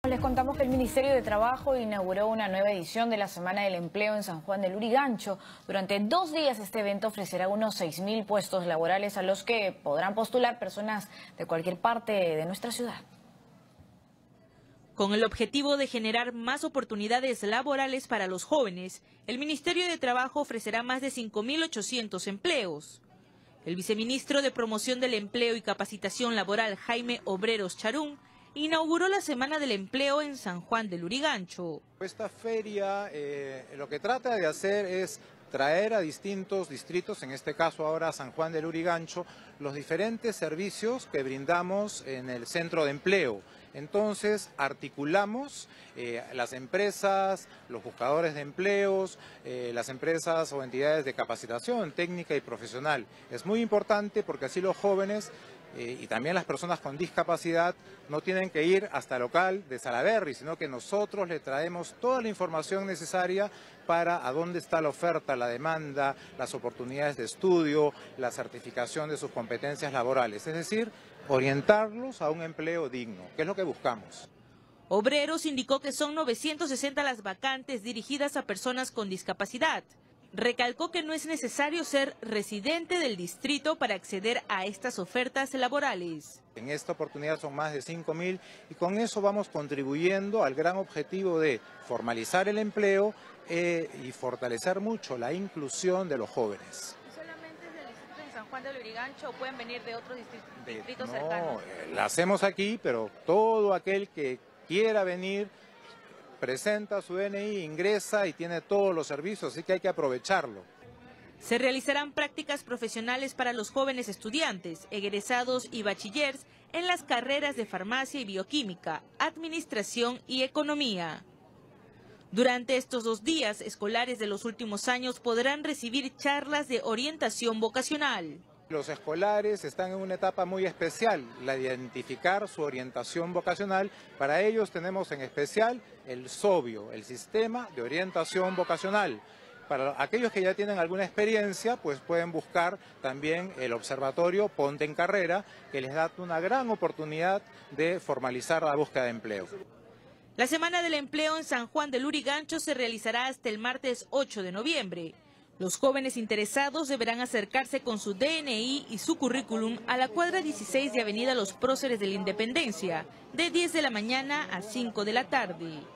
Les contamos que el Ministerio de Trabajo inauguró una nueva edición de la Semana del Empleo en San Juan del Lurigancho. Durante 2 días este evento ofrecerá unos 6.000 puestos laborales a los que podrán postular personas de cualquier parte de nuestra ciudad. Con el objetivo de generar más oportunidades laborales para los jóvenes, el Ministerio de Trabajo ofrecerá más de 5.800 empleos. El viceministro de Promoción del Empleo y Capacitación Laboral, Jaime Obreros Charún, inauguró la Semana del Empleo en San Juan del Lurigancho. Esta feria lo que trata de hacer es traer a distintos distritos, en este caso ahora San Juan del Lurigancho, los diferentes servicios que brindamos en el centro de empleo. Entonces articulamos las empresas, los buscadores de empleos, las empresas o entidades de capacitación técnica y profesional. Es muy importante porque así los jóvenes y también las personas con discapacidad no tienen que ir hasta el local de Salaberry, sino que nosotros le traemos toda la información necesaria para a dónde está la oferta, la demanda, las oportunidades de estudio, la certificación de sus competencias laborales, es decir, orientarlos a un empleo digno, que es lo que buscamos. Obreros indicó que son 960 las vacantes dirigidas a personas con discapacidad. Recalcó que no es necesario ser residente del distrito para acceder a estas ofertas laborales. En esta oportunidad son más de 5.000 y con eso vamos contribuyendo al gran objetivo de formalizar el empleo y fortalecer mucho la inclusión de los jóvenes. ¿Solamente es del distrito de San Juan del Lurigancho o pueden venir de otros distritos cercanos? No, la hacemos aquí, pero todo aquel que quiera venir presenta su DNI, ingresa y tiene todos los servicios, así que hay que aprovecharlo. Se realizarán prácticas profesionales para los jóvenes estudiantes, egresados y bachilleres en las carreras de farmacia y bioquímica, administración y economía. Durante estos 2 días, escolares de los últimos años podrán recibir charlas de orientación vocacional. Los escolares están en una etapa muy especial, la de identificar su orientación vocacional. Para ellos tenemos en especial el SOBIO, el Sistema de Orientación Vocacional. Para aquellos que ya tienen alguna experiencia, pues pueden buscar también el observatorio Ponte en Carrera, que les da una gran oportunidad de formalizar la búsqueda de empleo. La Semana del Empleo en San Juan del Lurigancho se realizará hasta el martes 8 de noviembre. Los jóvenes interesados deberán acercarse con su DNI y su currículum a la cuadra 16 de Avenida Los Próceres de la Independencia, de 10 de la mañana a 5 de la tarde.